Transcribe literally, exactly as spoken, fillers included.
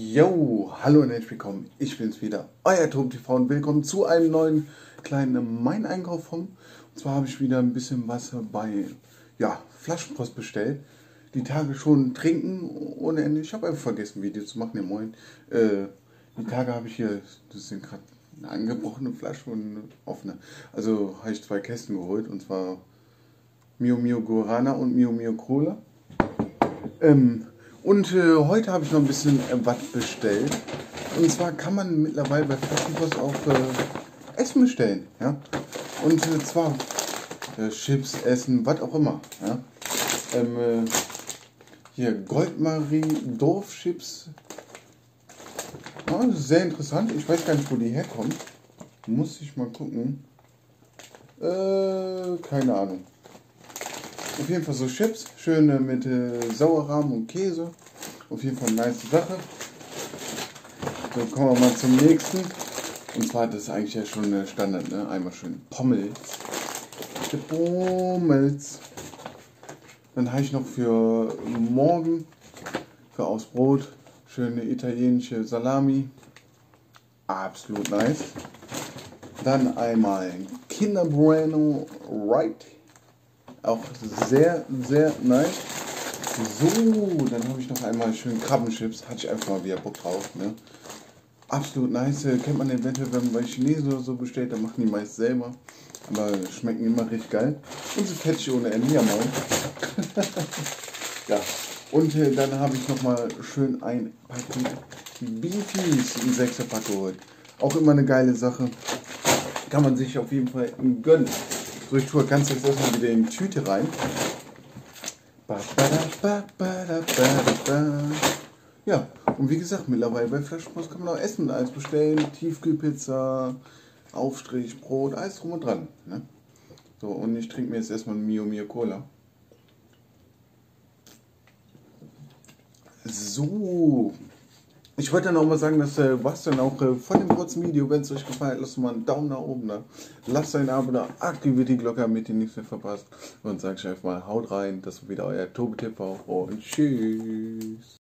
Yo, hallo und herzlich willkommen, ich bin's wieder, euer Tobi T V und willkommen zu einem neuen kleinen Mein-Einkauf vom. Und zwar habe ich wieder ein bisschen Wasser bei, ja, Flaschenpost bestellt. Die Tage schon trinken ohne Ende. Ich habe einfach vergessen, Video zu machen, ja moin. Äh, die Tage habe ich hier, das sind gerade eine angebrochene Flasche und eine offene. Also habe ich zwei Kästen geholt und zwar Mio Mio Guarana und Mio Mio Cola. Ähm, Und äh, heute habe ich noch ein bisschen äh, was bestellt. Und zwar kann man mittlerweile bei Flaschenpost auch äh, Essen bestellen. Ja? Und äh, zwar äh, Chips, Essen, was auch immer. Ja? Ähm, äh, hier Goldmarie Dorfchips. Ja, das ist sehr interessant. Ich weiß gar nicht, wo die herkommt. Muss ich mal gucken. Äh, keine Ahnung. Auf jeden Fall so Chips, schön mit äh, Sauerrahm und Käse. Auf jeden Fall eine nice Sache. So, kommen wir mal zum nächsten. Und zwar, das ist eigentlich ja schon äh, Standard, ne? Einmal schön Pommels. Pommels. Dann habe ich noch für morgen, für aufs Brot, schöne italienische Salami. Absolut nice. Dann einmal Kinder Bueno Right. Auch sehr, sehr nice. So, dann habe ich noch einmal schön Krabbenchips. Hatte ich einfach mal wieder Bock drauf. Ne? Absolut nice. Kennt man eventuell, wenn man bei Chinesen oder so bestellt, dann machen die meist selber. Aber schmecken immer richtig geil. Und so fettig ohne Ende. Ja, mal. Ja. Und äh, dann habe ich nochmal schön ein Paket Beefies in sechser Pack geholt. Auch immer eine geile Sache. Kann man sich auf jeden Fall gönnen. So, ich tue ganz jetzt erstmal wieder in die Tüte rein. Ja, und wie gesagt, mittlerweile bei Flaschenpost kann man auch Essen und alles bestellen. Tiefkühlpizza, Aufstrich, Brot, alles drum und dran. Ne? So, und ich trinke mir jetzt erstmal ein Mio Mio Cola. So. Ich wollte dann auch mal sagen, das äh, war es dann auch äh, von dem kurzen Video. Wenn es euch gefallen hat, lasst mal einen Daumen nach oben da. Lasst ein Abo da, aktiviert die Glocke, damit ihr nichts mehr verpasst. Und sage ich einfach mal, haut rein, das war wieder euer Tobi T V und tschüss.